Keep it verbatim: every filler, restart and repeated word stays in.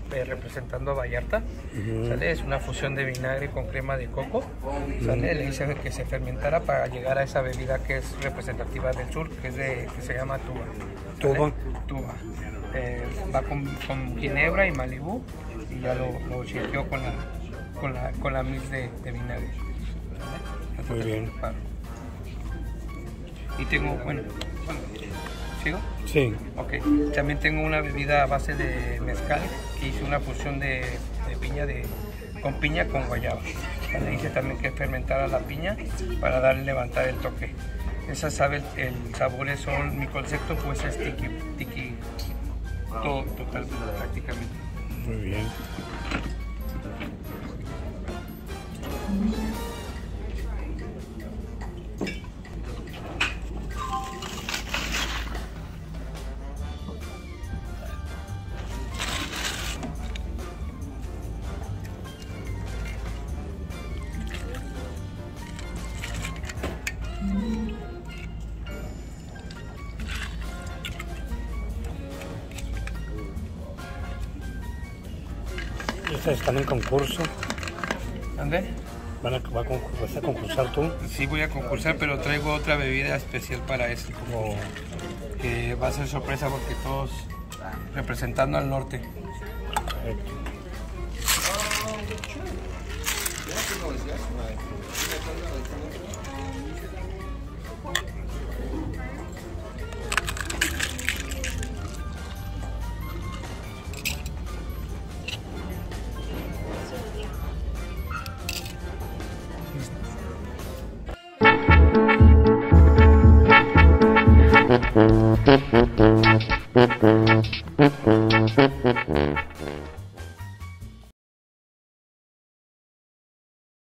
eh, representando a Vallarta. Uh-huh. ¿Sale? Es una fusión de vinagre con crema de coco. ¿Sale? Le hice que se fermentara para llegar a esa bebida que es representativa del sur, que es de que se llama tuba. ¿Sale? Tuba. Tuba. Eh, va con, con ginebra y Malibú y ya lo, lo chequeó con la con la con la mix de, de vinagre. ¿Sale? Muy bien. Y tengo, bueno, ¿sigo? Sí. Ok. También tengo una bebida a base de mezcal que hice una fusión de, de piña de, con piña con guayaba. Le hice también que fermentara la piña para darle levantar el toque. Esa sabe el, el sabores son, mi concepto pues es tiki, tiki, todo, total, prácticamente. Muy bien. ¿Ustedes están en concurso? ¿Dónde? ¿Van a, va a concur- ¿Vas a concursar tú? Sí voy a concursar, pero traigo otra bebida especial para eso. Como Que va a ser sorpresa porque todos representando al norte. Perfecto.